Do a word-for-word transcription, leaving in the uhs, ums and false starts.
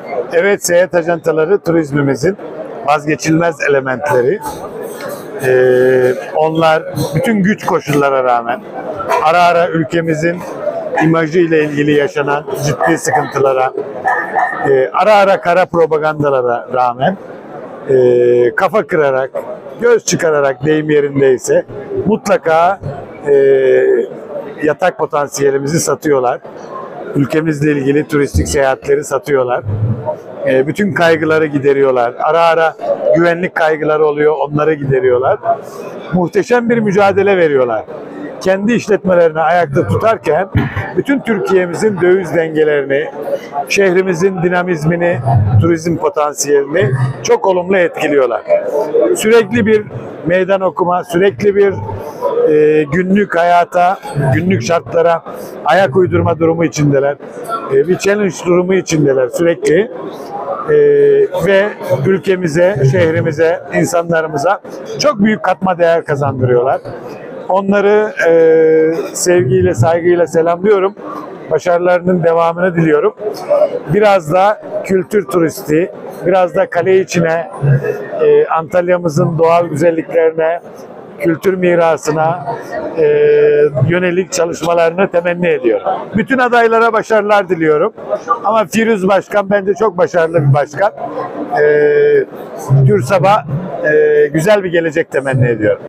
Evet, seyahat ajantaları turizmimizin vazgeçilmez elementleri. Ee, onlar bütün güç koşullara rağmen ara ara ülkemizin imajı ile ilgili yaşanan ciddi sıkıntılara, e, ara ara kara propagandalara rağmen e, kafa kırarak, göz çıkararak deyim yerindeyse mutlaka e, yatak potansiyelimizi satıyorlar. Ülkemizle ilgili turistik seyahatleri satıyorlar. E, bütün kaygıları gideriyorlar. Ara ara güvenlik kaygıları oluyor, onları gideriyorlar. Muhteşem bir mücadele veriyorlar. Kendi işletmelerini ayakta tutarken bütün Türkiye'mizin döviz dengelerini, şehrimizin dinamizmini, turizm potansiyelini çok olumlu etkiliyorlar. Sürekli bir meydan okuma, sürekli bir e, günlük hayata, günlük şartlara ayak uydurma durumu içindeler. E, bir challenge durumu içindeler sürekli. E, ve ülkemize, şehrimize, insanlarımıza çok büyük katma değer kazandırıyorlar. Onları e, sevgiyle, saygıyla selamlıyorum. Başarılarının devamını diliyorum. Biraz da kültür turisti, biraz da kale içine, e, Antalya'mızın doğal güzelliklerine, kültür mirasına e, yönelik çalışmalarını temenni ediyorum. Bütün adaylara başarılar diliyorum. Ama Firuz Başkan bence çok başarılı bir başkan. E, TÜRSAB'a e, güzel bir gelecek temenni ediyorum.